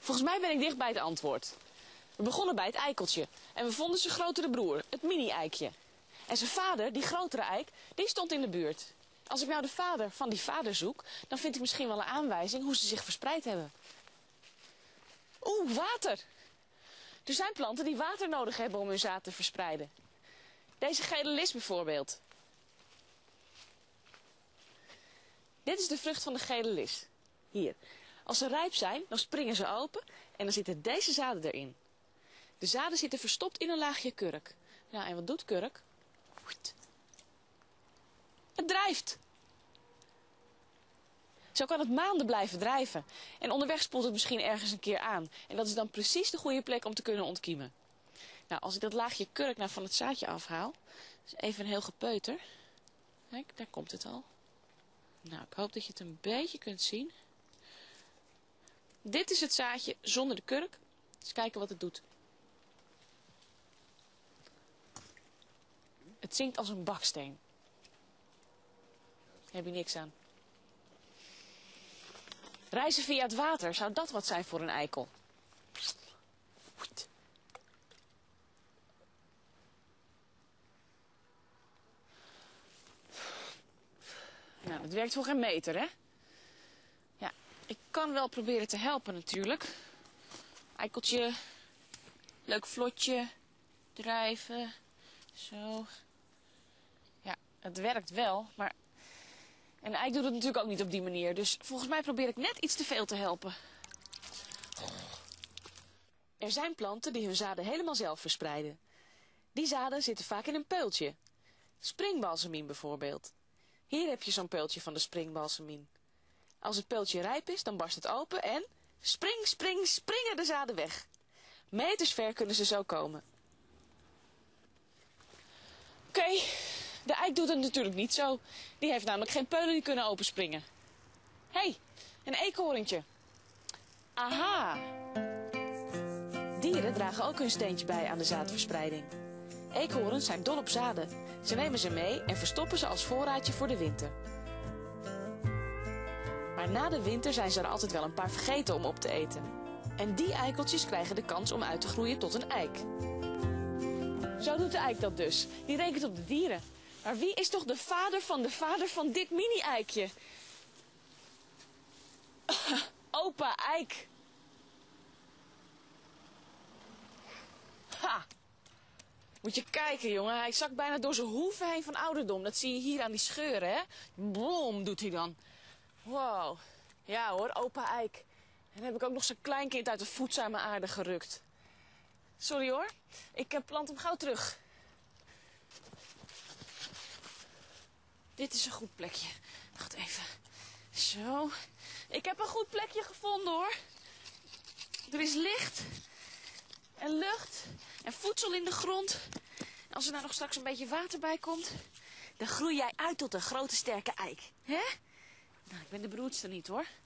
Volgens mij ben ik dicht bij het antwoord. We begonnen bij het eikeltje en we vonden zijn grotere broer, het mini-eikje. En zijn vader, die grotere eik, die stond in de buurt. Als ik nou de vader van die vader zoek, dan vind ik misschien wel een aanwijzing hoe ze zich verspreid hebben. Oeh, water! Er zijn planten die water nodig hebben om hun zaad te verspreiden. Deze gele lis bijvoorbeeld. Dit is de vrucht van de gele lis. Hier. Als ze rijp zijn, dan springen ze open en dan zitten deze zaden erin. De zaden zitten verstopt in een laagje kurk. Nou, en wat doet kurk? Het drijft. Zo kan het maanden blijven drijven. En onderweg spoelt het misschien ergens een keer aan. En dat is dan precies de goede plek om te kunnen ontkiemen. Nou, als ik dat laagje kurk nou van het zaadje afhaal. Dus even een heel gepeuter. Kijk, daar komt het al. Nou, ik hoop dat je het een beetje kunt zien. Dit is het zaadje zonder de kurk. Eens kijken wat het doet. Het zinkt als een baksteen. Daar heb je niks aan. Reizen via het water, zou dat wat zijn voor een eikel? Nou, dat werkt voor geen meter, hè? Ja, ik kan wel proberen te helpen natuurlijk. Eikeltje, leuk vlotje, drijven, zo. Ja, het werkt wel, maar een eik doet het natuurlijk ook niet op die manier. Dus volgens mij probeer ik net iets te veel te helpen. Er zijn planten die hun zaden helemaal zelf verspreiden. Die zaden zitten vaak in een peultje. Springbalsemien bijvoorbeeld. Hier heb je zo'n peultje van de springbalsemien. Als het peultje rijp is, dan barst het open en springen de zaden weg. Meters ver kunnen ze zo komen. Oké, de eik doet het natuurlijk niet zo. Die heeft namelijk geen peulen die kunnen openspringen. Hé, een eekhoorntje. Aha! Dieren dragen ook hun steentje bij aan de zaadverspreiding. Eekhoorns zijn dol op zaden. Ze nemen ze mee en verstoppen ze als voorraadje voor de winter. Maar na de winter zijn ze er altijd wel een paar vergeten om op te eten. En die eikeltjes krijgen de kans om uit te groeien tot een eik. Zo doet de eik dat dus. Die rekent op de dieren. Maar wie is toch de vader van dit mini-eikje? Opa eik. Ha! Moet je kijken, jongen. Hij zakt bijna door zijn hoeven heen van ouderdom. Dat zie je hier aan die scheuren, hè? Brom, doet hij dan. Wow. Ja hoor, opa eik. En dan heb ik ook nog zijn kleinkind uit de voedzame aarde gerukt. Sorry hoor. Ik plant hem gauw terug. Dit is een goed plekje. Wacht even. Zo. Ik heb een goed plekje gevonden hoor. Er is licht. En lucht. En voedsel in de grond. En als er nou nog straks een beetje water bij komt, dan groei jij uit tot een grote sterke eik. Hè? Nou, ik ben de beroerdste niet hoor.